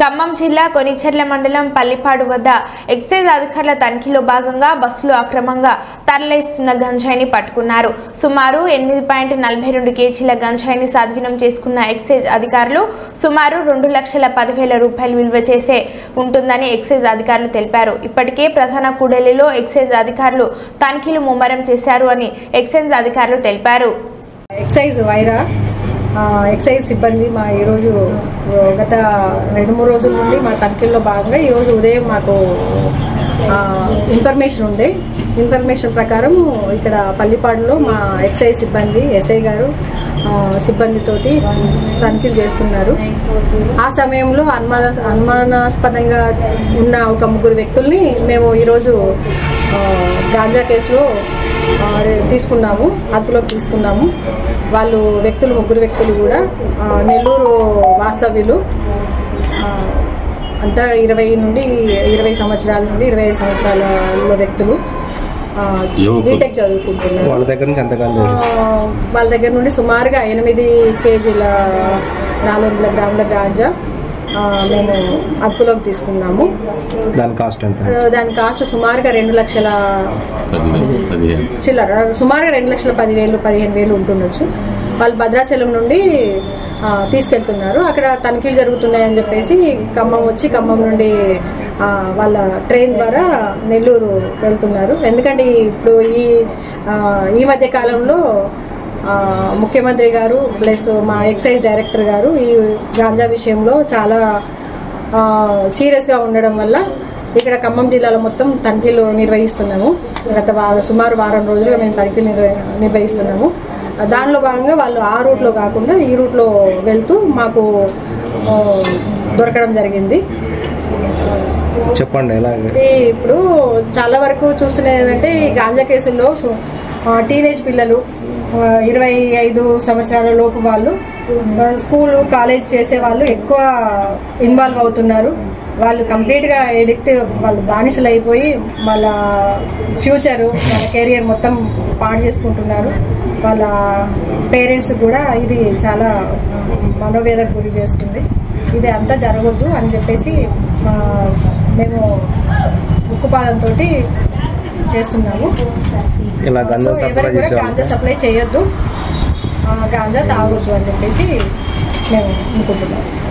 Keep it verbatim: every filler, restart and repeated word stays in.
ఖమ్మం జిల్లా కొనిచెర్ల మండలం పల్లిపాడు వద్ద ఎక్సైజ్ అధికారుల తనిఖీలో భాగంగా బస్సులు అక్రమంగా తరలిస్తున్న గంజాయిని పట్టుకున్నారు. సుమారు ఎనిమిది పాయింట్ నలభై రెండు కేజీల గంజాయిని స్వాధీనం చేసుకున్న ఎక్సైజ్ అధికారులు సుమారు రెండు లక్షల పదివేల రూపాయలు విలువ చేసే ఉంటుందని ఎక్సైజ్ అధికారులు తెలిపారు. ఇప్పటికే ప్రధాన కూడలిలో ఎక్సైజ్ అధికారులు తనిఖీలు ముమ్మరం చేశారు అని ఎక్సైజ్ అధికారులు తెలిపారు. ఎక్సైజ్ వైరా ఎక్సైజ్ సిబ్బంది మా ఈరోజు గత రెండు మూడు రోజుల నుండి మా తనిఖీల్లో భాగంగా ఈరోజు ఉదయం మాకు ఇన్ఫర్మేషన్ ఉంది. ఇన్ఫర్మేషన్ ప్రకారం ఇక్కడ పల్లిపాడులో మా ఎక్సైజ్ సిబ్బంది ఎస్ఐ గారు సిబ్బందితోటి తనిఖీలు చేస్తున్నారు. ఆ సమయంలో అనుమాన అనుమానాస్పదంగా ఉన్న ఒక ముగ్గురు వ్యక్తుల్ని మేము ఈరోజు గాంజా కేసులో తీసుకున్నాము, అదుపులోకి తీసుకున్నాము. వాళ్ళు వ్యక్తులు ముగ్గురు వ్యక్తులు కూడా నెల్లూరు వాస్తవ్యులు, అంతా ఇరవై నుండి ఇరవై సంవత్సరాల నుండి ఇరవై ఐదు సంవత్సరాల వ్యక్తులు బీటెక్ చదువుకుంటున్నారు. వాళ్ళ దగ్గర నుంచి ఎంతకాలం వాళ్ళ దగ్గర నుండి సుమారుగా ఎనిమిది కేజీల నాలుగు వందల గ్రాముల గాంజా మేము అదుపులోకి తీసుకున్నాము. దాని కాస్ట్ ఎంత? దాని కాస్ట్ సుమారుగా రెండు లక్షల చిల్లర సుమారుగా రెండు లక్షల పదివేలు పదిహేను వేలు ఉంటుండొచ్చు. వాళ్ళు భద్రాచలం నుండి తీసుకెళ్తున్నారు. అక్కడ తనిఖీలు జరుగుతున్నాయని చెప్పేసి ఖమ్మం వచ్చి ఖమ్మం నుండి వాళ్ళ ట్రైన్ ద్వారా నెల్లూరు వెళ్తున్నారు. ఎందుకంటే ఇప్పుడు ఈ ఈ మధ్య కాలంలో ముఖ్యమంత్రి గారు ప్లస్ మా ఎక్సైజ్ డైరెక్టర్ గారు ఈ గాంజా విషయంలో చాలా సీరియస్గా ఉండడం వల్ల ఇక్కడ ఖమ్మం జిల్లాలో మొత్తం తనిఖీలు నిర్వహిస్తున్నాము. గత వారం సుమారు వారం రోజులుగా మేము తనిఖీలు నిర్వహిస్తున్నాము. దానిలో భాగంగా వాళ్ళు ఆ రూట్లో కాకుండా ఈ రూట్లో వెళ్తూ మాకు దొరకడం జరిగింది. చెప్పండి. ఇప్పుడు చాలా వరకు చూస్తున్నది ఏంటంటే ఈ గాంజా కేసుల్లో టీనేజ్ పిల్లలు ఇరవై ఐదు సంవత్సరాల లోపు వాళ్ళు స్కూలు కాలేజ్ చేసే వాళ్ళు ఎక్కువ ఇన్వాల్వ్ అవుతున్నారు. వాళ్ళు కంప్లీట్గా ఎడిక్ట్, వాళ్ళు బానిసలు అయిపోయి వాళ్ళ ఫ్యూచరు వాళ్ళ కెరియర్ మొత్తం పాడు చేసుకుంటున్నారు. వాళ్ళ పేరెంట్స్ కూడా ఇది చాలా మనోవేదకు గురి చేస్తుంది. ఇది అంతా జరగొద్దు అని చెప్పేసి మేము ఉక్కుపాదంతో చేస్తున్నాము. ఎవరు కూడా గాంజా సప్లై చేయొద్దు, గాంజా తాగొద్దు అని చెప్పేసి మేము అనుకుంటున్నాము.